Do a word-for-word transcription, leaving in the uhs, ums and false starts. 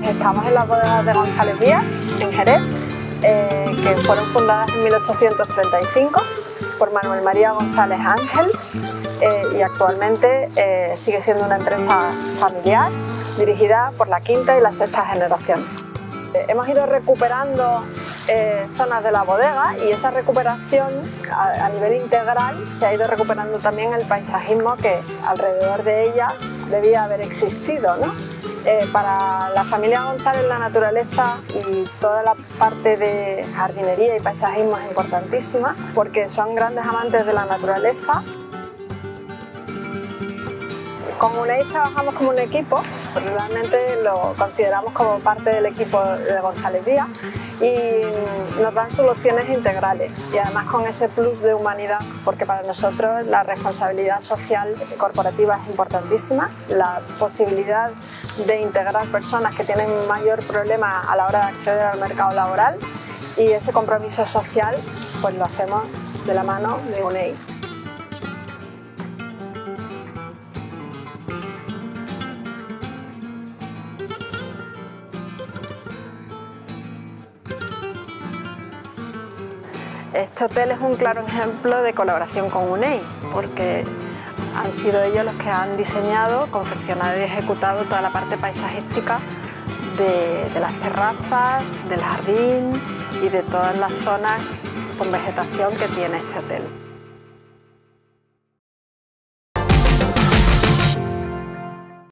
Estamos en las bodegas de González Vías, en Jerez, eh, que fueron fundadas en mil ochocientos treinta y cinco por Manuel María González Ángel eh, y actualmente eh, sigue siendo una empresa familiar dirigida por la quinta y la sexta generación. Eh, hemos ido recuperando eh, zonas de la bodega y esa recuperación a, a nivel integral se ha ido recuperando también el paisajismo que alrededor de ella debía haber existido, ¿no? Eh, para la familia González la naturaleza y toda la parte de jardinería y paisajismo es importantísima porque son grandes amantes de la naturaleza. Con UNEI trabajamos como un equipo, realmente lo consideramos como parte del equipo de González Vías y nos dan soluciones integrales y además con ese plus de humanidad, porque para nosotros la responsabilidad social corporativa es importantísima, la posibilidad de integrar personas que tienen mayor problema a la hora de acceder al mercado laboral y ese compromiso social pues lo hacemos de la mano de UNEI. Este hotel es un claro ejemplo de colaboración con UNEI, porque han sido ellos los que han diseñado, confeccionado y ejecutado toda la parte paisajística de, de las terrazas, del jardín y de todas las zonas con vegetación que tiene este hotel.